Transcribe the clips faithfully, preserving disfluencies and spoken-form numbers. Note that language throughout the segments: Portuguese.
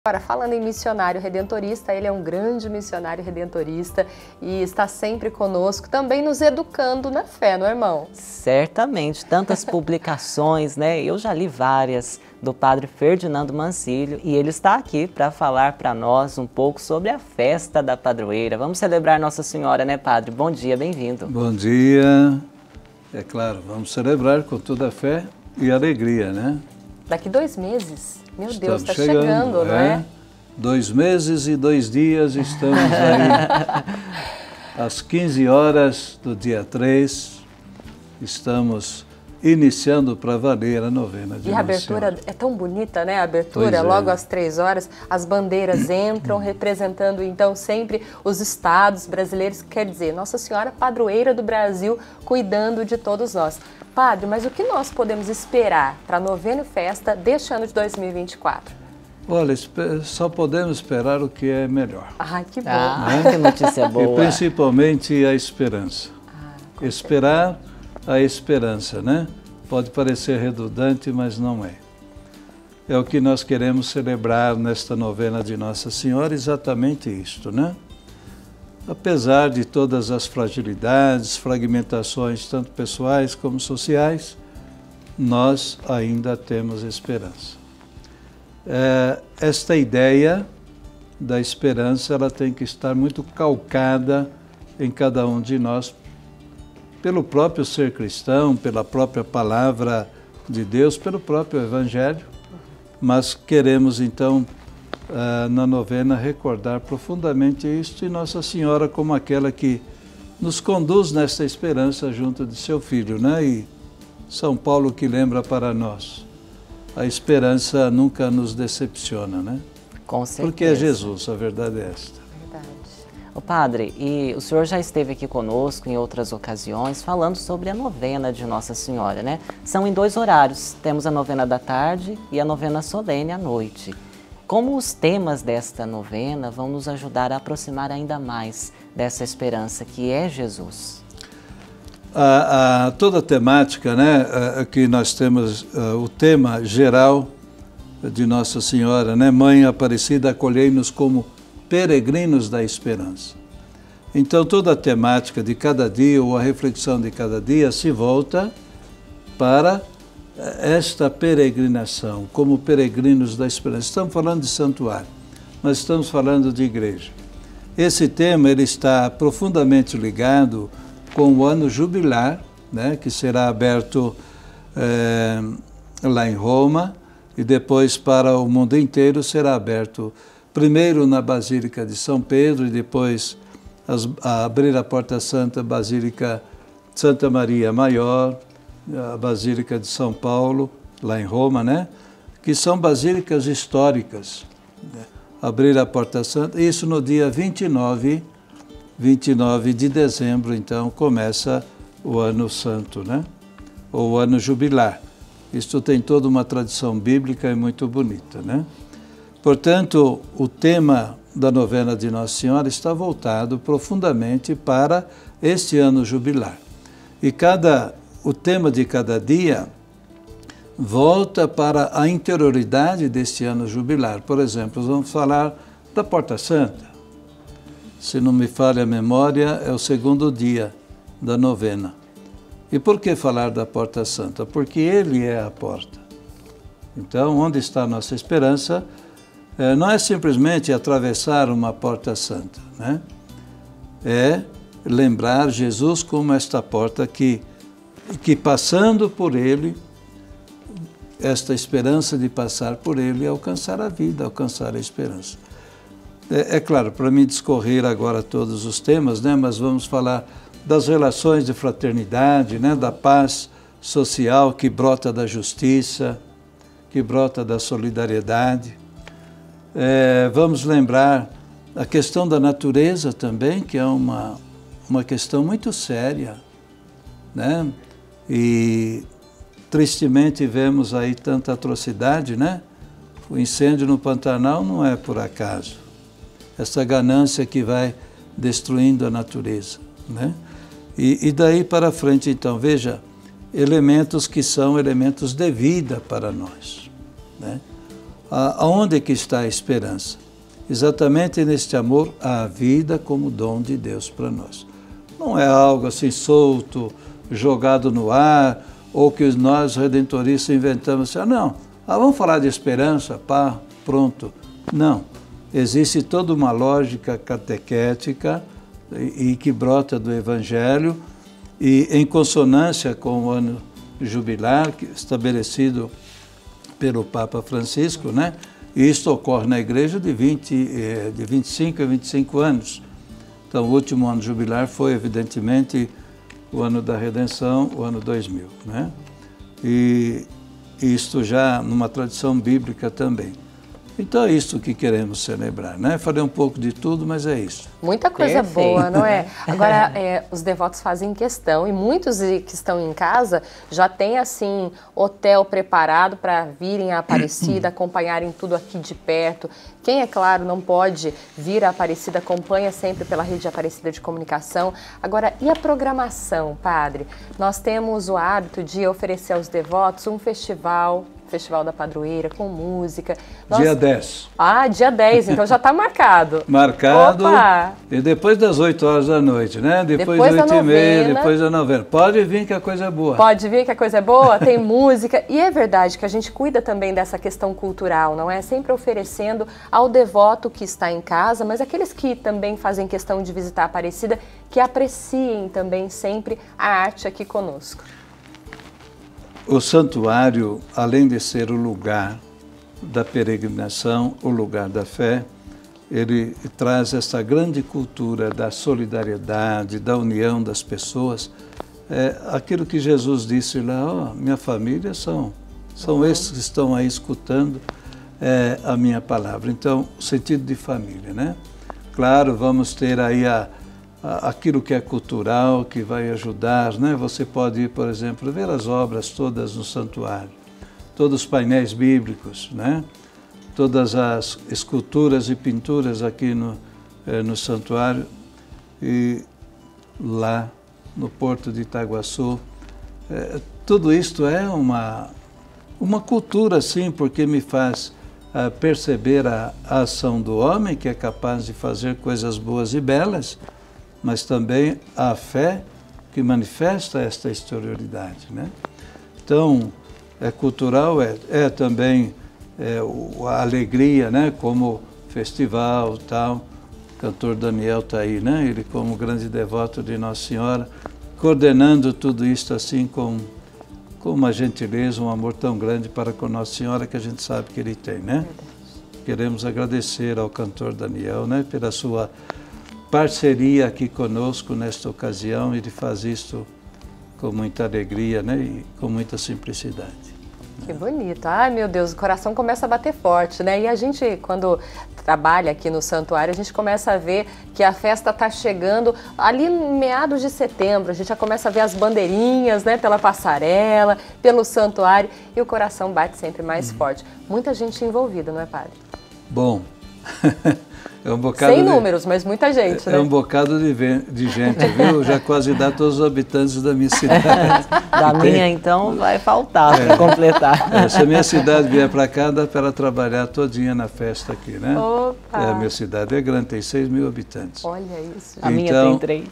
Agora, falando em missionário redentorista, ele é um grande missionário redentorista e está sempre conosco, também nos educando na fé, não é, irmão? Certamente, tantas publicações, né? Eu já li várias do padre Ferdinando Mancilio e ele está aqui para falar para nós um pouco sobre a festa da padroeira. Vamos celebrar Nossa Senhora, né, padre? Bom dia, bem-vindo. Bom dia. É claro, vamos celebrar com toda a fé e alegria, né? Daqui dois meses. Meu Estamos Deus, está chegando, chegando, não é? é? Dois meses e dois dias estamos aí. Às quinze horas do dia três, estamos iniciando para valer a novena de Nossa Senhora. E a abertura é tão bonita, né? A abertura, Pois logo é. às três horas, as bandeiras entram, representando então sempre os estados brasileiros, quer dizer, Nossa Senhora Padroeira do Brasil, cuidando de todos nós. Padre, mas o que nós podemos esperar para a novena e festa deste ano de dois mil e vinte e quatro? Olha, só podemos esperar o que é melhor. Ai, que bom. Ah, que notícia boa. E principalmente a esperança. Ah, Esperar a esperança, né? Pode parecer redundante, mas não é. É o que nós queremos celebrar nesta novena de Nossa Senhora, exatamente isto, né? Apesar de todas as fragilidades, fragmentações, tanto pessoais como sociais, nós ainda temos esperança. É, esta ideia da esperança, ela tem que estar muito calcada em cada um de nós, pelo próprio ser cristão, pela própria palavra de Deus, pelo próprio Evangelho, mas queremos então, uh, na novena, recordar profundamente isto e Nossa Senhora como aquela que nos conduz nesta esperança junto de seu Filho, né? E São Paulo que lembra para nós, a esperança nunca nos decepciona, né? Com certeza. Porque é Jesus, a verdade é esta. O padre, e o senhor já esteve aqui conosco em outras ocasiões falando sobre a novena de Nossa Senhora, né? São em dois horários, temos a novena da tarde e a novena solene à noite. Como os temas desta novena vão nos ajudar a aproximar ainda mais dessa esperança que é Jesus? A, a, toda a temática, né, a, que nós temos, a, o tema geral de Nossa Senhora, né, Mãe Aparecida, acolhei-nos como peregrinos da esperança. Então toda a temática de cada dia ou a reflexão de cada dia se volta para esta peregrinação, como peregrinos da esperança. Estamos falando de santuário, mas estamos falando de igreja. Esse tema ele está profundamente ligado com o ano jubilar, né, que será aberto é, lá em Roma e depois para o mundo inteiro será aberto primeiro na Basílica de São Pedro e depois as, a abrir a Porta Santa, Basílica Santa Maria Maior, a Basílica de São Paulo, lá em Roma, né? Que são basílicas históricas. Né? Abrir a Porta Santa, isso no dia vinte e nove, vinte e nove de dezembro, então, começa o Ano Santo, né? Ou o Ano Jubilar. Isto tem toda uma tradição bíblica e muito bonita, né? Portanto, o tema da novena de Nossa Senhora está voltado profundamente para este ano jubilar. E cada, o tema de cada dia volta para a interioridade deste ano jubilar. Por exemplo, vamos falar da Porta Santa. Se não me falha a memória, é o segundo dia da novena. E por que falar da Porta Santa? Porque Ele é a porta. Então, onde está a nossa esperança? Não é simplesmente atravessar uma porta santa, né? É lembrar Jesus como esta porta que, que passando por Ele, esta esperança de passar por Ele, alcançar a vida, alcançar a esperança. É, é claro, para mim discorrer agora todos os temas, né? Mas vamos falar das relações de fraternidade, né? Da paz social que brota da justiça, que brota da solidariedade. É, vamos lembrar a questão da natureza também, que é uma, uma questão muito séria, né? E tristemente vemos aí tanta atrocidade, né? O incêndio no Pantanal não é por acaso. Essa ganância que vai destruindo a natureza, né? E, e daí para frente, então, veja, elementos que são elementos de vida para nós, né? aonde que está a esperança? Exatamente neste amor à vida como dom de Deus para nós. Não é algo assim solto, jogado no ar, ou que nós redentoristas inventamos assim, ah, não, ah, vamos falar de esperança, pá, pronto. Não, existe toda uma lógica catequética e, e que brota do Evangelho e em consonância com o ano jubilar estabelecido pelo Papa Francisco, né? E isto ocorre na igreja de, vinte, de vinte e cinco a vinte e cinco anos. Então, o último ano jubilar foi, evidentemente, o ano da redenção, o ano dois mil, né? E isto já numa tradição bíblica também. Então é isso que queremos celebrar, né? Falei um pouco de tudo, mas é isso. Muita coisa Perfeito. boa, não é? Agora, é, os devotos fazem questão, e muitos que estão em casa já têm, assim, hotel preparado para virem à Aparecida, acompanharem tudo aqui de perto. Quem, é claro, não pode vir à Aparecida, acompanha sempre pela rede Aparecida de Comunicação. Agora, e a programação, padre? Nós temos o hábito de oferecer aos devotos um festival, Festival da Padroeira, com música. Nós... Dia dez. Ah, dia dez, então já está marcado. Marcado. Opa. E depois das oito horas da noite, né? Depois, depois das oito e meia, depois da novena. Pode vir que a coisa é boa. Pode vir que a coisa é boa, tem música. E é verdade que a gente cuida também dessa questão cultural, não é? Sempre oferecendo ao devoto que está em casa, mas aqueles que também fazem questão de visitar a Aparecida, que apreciem também sempre a arte aqui conosco. O santuário, além de ser o lugar da peregrinação, o lugar da fé, ele traz essa grande cultura da solidariedade, da união das pessoas. É aquilo que Jesus disse lá, oh, minha família são, são uhum. esses que estão aí escutando é, a minha palavra. Então, o sentido de família, né? Claro, vamos ter aí a aquilo que é cultural, que vai ajudar, né? Você pode ir, por exemplo, ver as obras todas no santuário, todos os painéis bíblicos, né? Todas as esculturas e pinturas aqui no, eh, no santuário e lá no Porto de Itaguaçu. Eh, tudo isto é uma, uma cultura, sim, porque me faz ah, perceber a, a ação do homem, que é capaz de fazer coisas boas e belas, mas também a fé que manifesta esta exterioridade, né? Então, é cultural, é, é também é, a alegria, né? Como festival e tal. O cantor Daniel está aí, né? Ele como grande devoto de Nossa Senhora, coordenando tudo isso assim com, com uma gentileza, um amor tão grande para com Nossa Senhora que a gente sabe que ele tem, né? Queremos agradecer ao cantor Daniel, né? Pela sua parceria aqui conosco nesta ocasião, ele faz isso com muita alegria, né, e com muita simplicidade. Que bonito. Ai, meu Deus, o coração começa a bater forte, né? E a gente, quando trabalha aqui no santuário, a gente começa a ver que a festa está chegando ali em meados de setembro. A gente já começa a ver as bandeirinhas, né, pela passarela, pelo santuário, e o coração bate sempre mais uhum. forte. Muita gente envolvida, não é, padre? Bom... É um bocado Sem de, números, mas muita gente, é, né? É um bocado de, de gente, viu? Já quase dá todos os habitantes da minha cidade. Da Tem, minha, então, vai faltar é, para completar. É, se a minha cidade vier para cá, dá para ela trabalhar todinha na festa aqui, né? Opa. É, a minha cidade é grande, tem seis mil habitantes. Olha isso. A então, minha tem três.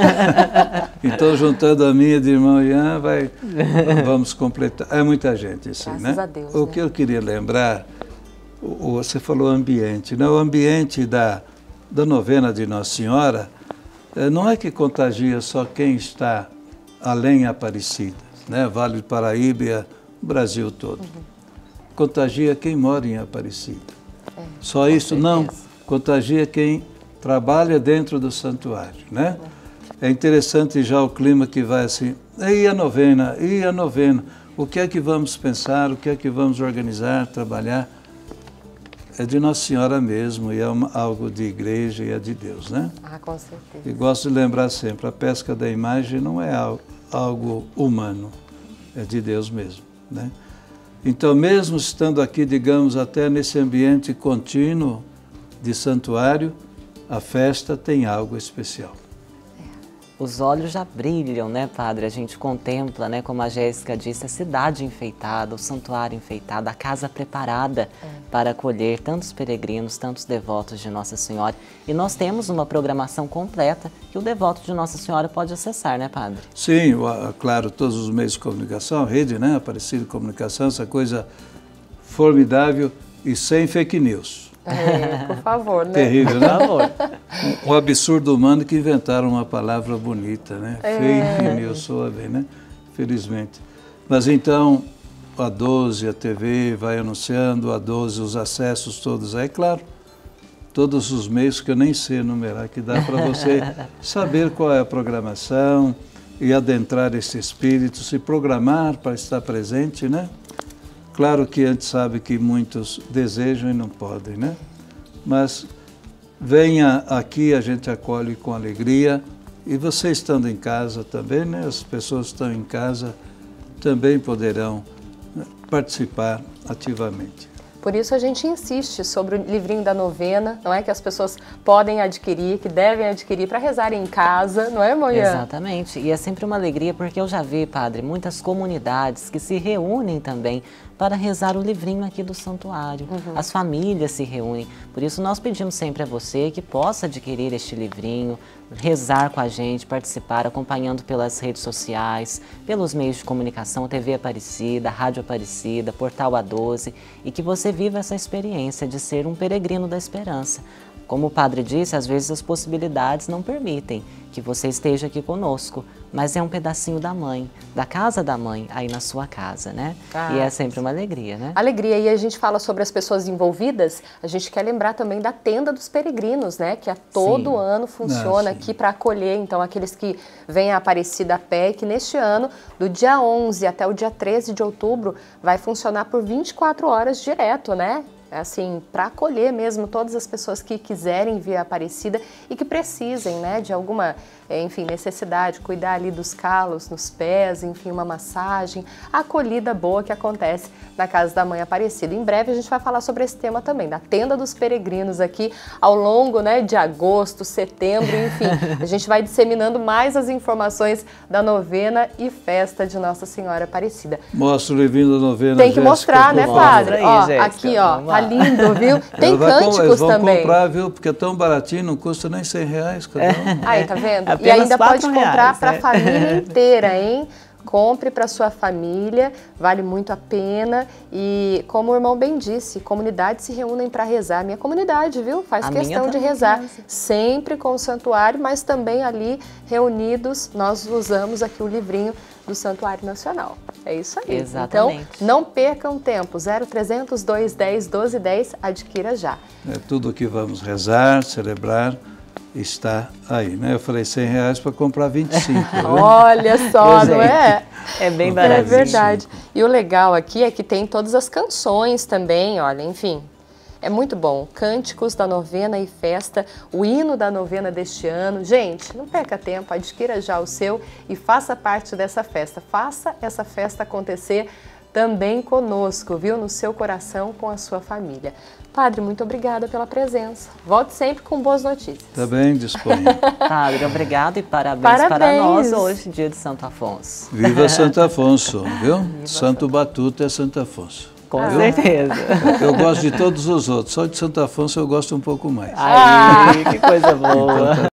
Então, juntando a minha de irmão Ian, vai, vamos completar. É muita gente, assim, Graças né? a Deus, o né? que eu queria lembrar... Você falou ambiente, né? O ambiente da, da novena de Nossa Senhora não é que contagia só quem está além Aparecida, né? Vale do Paraíba e o Brasil todo. Uhum. Contagia quem mora em Aparecida. É, só isso certeza. Não, contagia quem trabalha dentro do santuário, né? É. É interessante já o clima que vai assim, e a novena, e a novena, o que é que vamos pensar, o que é que vamos organizar, trabalhar? É de Nossa Senhora mesmo, e é uma, algo de igreja e é de Deus, né? Ah, com certeza. E gosto de lembrar sempre, a pesca da imagem não é algo, algo humano, é de Deus mesmo, né? Então, mesmo estando aqui, digamos, até nesse ambiente contínuo de santuário, a festa tem algo especial. É. os olhos já brilham, né, Padre? A gente contempla, né, como a Jéssica disse, a cidade enfeitada, o santuário enfeitado, a casa preparada é. para acolher tantos peregrinos, tantos devotos de Nossa Senhora. E nós temos uma programação completa que o devoto de Nossa Senhora pode acessar, né, Padre? Sim, claro, todos os meios de comunicação, a rede, né, Aparecida de Comunicação, essa coisa formidável e sem fake news. É, por favor, né? Terrível, né? Por favor. O absurdo humano que inventaram uma palavra bonita, né? É. Fake news, soa bem, né? Felizmente. Mas então, a doze, a T V vai anunciando, a doze, os acessos todos aí, claro, todos os meios que eu nem sei enumerar, que dá para você saber qual é a programação e adentrar esse espírito, se programar para estar presente, né? Claro que a gente sabe que muitos desejam e não podem, né? Mas venha aqui, a gente acolhe com alegria. E você estando em casa também, né? As pessoas que estão em casa também poderão participar ativamente. Por isso a gente insiste sobre o livrinho da novena, não é? Que as pessoas podem adquirir, que devem adquirir para rezar em casa, não é, Moian? Exatamente. E é sempre uma alegria, porque eu já vi, Padre, muitas comunidades que se reúnem também para rezar o livrinho aqui do santuário. Uhum. As famílias se reúnem. Por isso nós pedimos sempre a você que possa adquirir este livrinho, rezar com a gente, participar, acompanhando pelas redes sociais, pelos meios de comunicação, T V Aparecida, Rádio Aparecida, Portal A doze, e que você viva essa experiência de ser um peregrino da esperança. Como o Padre disse, às vezes as possibilidades não permitem que você esteja aqui conosco, mas é um pedacinho da mãe, da casa da mãe, aí na sua casa, né? Ah, e é sempre uma alegria, né? Alegria, e a gente fala sobre as pessoas envolvidas, a gente quer lembrar também da tenda dos peregrinos, né? Que a todo sim. ano funciona ah, aqui para acolher, então, aqueles que vêm a Aparecida a pé, e que neste ano, do dia onze até o dia treze de outubro, vai funcionar por vinte e quatro horas direto, né? Assim, para acolher mesmo todas as pessoas que quiserem vir a Aparecida e que precisem, né, de alguma, enfim, necessidade, cuidar ali dos calos nos pés, enfim, uma massagem, a acolhida boa que acontece na Casa da Mãe Aparecida. Em breve a gente vai falar sobre esse tema também, da Tenda dos Peregrinos aqui ao longo, né, de agosto, setembro, enfim, a gente vai disseminando mais as informações da novena e festa de Nossa Senhora Aparecida. Mostra o livrinho da novena, tem que Jéssica, mostrar, né, Padre? Aí, ó, Jéssica, aqui, ó, tá lindo, viu? Tem cânticos eles vão também. comprar, viu? Porque é tão baratinho, não custa nem cem reais cada um. Aí, tá vendo? Apenas e ainda pode comprar reais, para a né? família inteira, hein? Compre para sua família, vale muito a pena. E como o irmão bem disse, comunidades se reúnem para rezar. Minha comunidade, viu? Faz a questão de rezar. Pensa. Sempre com o santuário, mas também ali reunidos, nós usamos aqui o livrinho do Santuário Nacional. É isso aí. Exatamente. Então, não percam tempo. zero trezentos, duzentos e dez, doze dez, adquira já. É tudo que vamos rezar, celebrar, está aí, né? Eu falei cem reais para comprar vinte e cinco. Olha só, não é? É bem barato. É verdade. E o legal aqui é que tem todas as canções também, olha, enfim. É muito bom. Cânticos da novena e festa, o hino da novena deste ano. Gente, não perca tempo, adquira já o seu e faça parte dessa festa. Faça essa festa acontecer também conosco, viu? No seu coração, com a sua família. Padre, muito obrigada pela presença. Volte sempre com boas notícias. Tá bem, disponha. Padre, obrigado e parabéns, parabéns para nós hoje, dia de Santo Afonso. Viva Santo Afonso, viu? Viva Santo Batuta é Santo Afonso. Com ah. certeza. Eu gosto de todos os outros, só de Santo Afonso eu gosto um pouco mais. Ai, que coisa boa. Então, tá